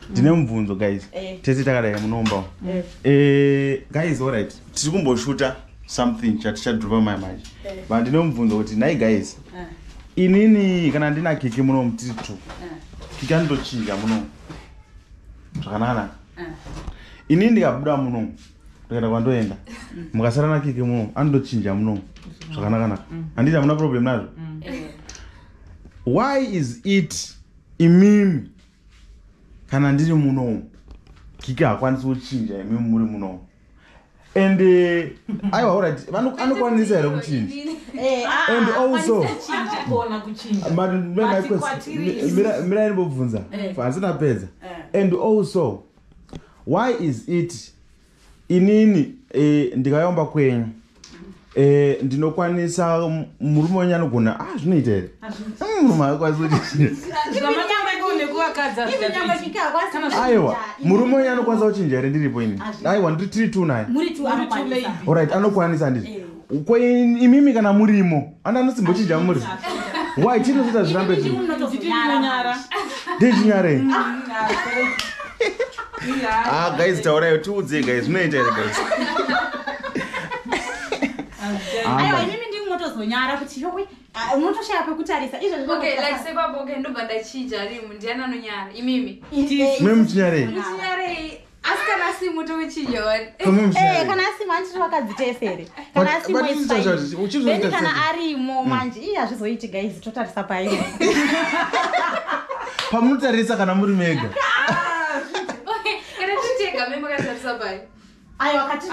Ndine mubvunzo guys. Tese takadai munomba. Guys, all right. Tiri kumboshuta something chatichadropa my mind. But ndine mubvunzo kuti nai guys. Inini kana ndina kiki muno mutitu. Kiki andochiga muno. Zvakanaka. Inini ndikabuda muno. Ndikaenda kwandoenda. Mukasara na kiki muno andochinja muno. Zvakanaka. Handiti hamuna problem nazvo. Why is it imimi kana ndiri muno kiki hakwanisi kuchinja imimi muri muno? And aiwa alright vanokwanisa here kuchinja. And also mira ndibobvunza handina pedza. And also why is it inini ndikayomba kwenyu ndinokwanisa murume wenyu anogona zvinoita here murume akwanisa kuchinja. Aiwa murume wenyu anokwanisa kuchinja here ndiripo ini. Aiwa tiri tu naye. Alright anokwanisa nditi. Imimi kana murimo anosimbochinja muri. Why chinoita zvirambe zvi? Ndechinyare. Guys taurai tiudze guys zvinoita here guys. Aiwa imimi ndimotozonyara kuti shokwe unotoshaya pekutarisa izvo. Okay, like say baba okay ndobva ndachinja rimu ndiana nonyara imimi. Mwe muchinyare. Muchinyare asikana si moto wechinja wani. Kana asi manchi wakadzitesere. Kana asi moisai. Kana arimo manje hazvizoiti guys totarisa paino. Pamutarisa kana muri mega. Okay, kana ticheka mimi makatarisa pai. Aiwa wakati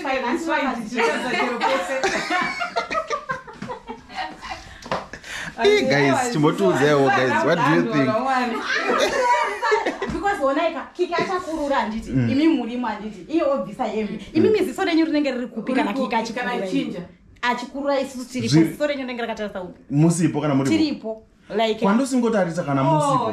Hey guys, chimbotuudzewo guys, what do you think? Because onaika kiki achakurura nditi imi murimo handiti iye obvisa yemi imi miziso renyu rinenge riri kupi kana kiki achikurura isusu tiripo ziso renyu rinenge rakatarisa upi musipo kana muripo tiripo like kwandosingotarisa kana musipo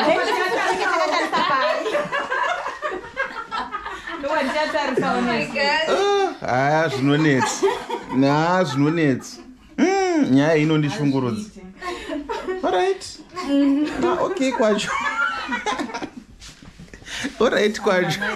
zvinonetsi zvinonetsi nyaya inondishungurudza. Alright. Okay kwacho. Alright kwacho.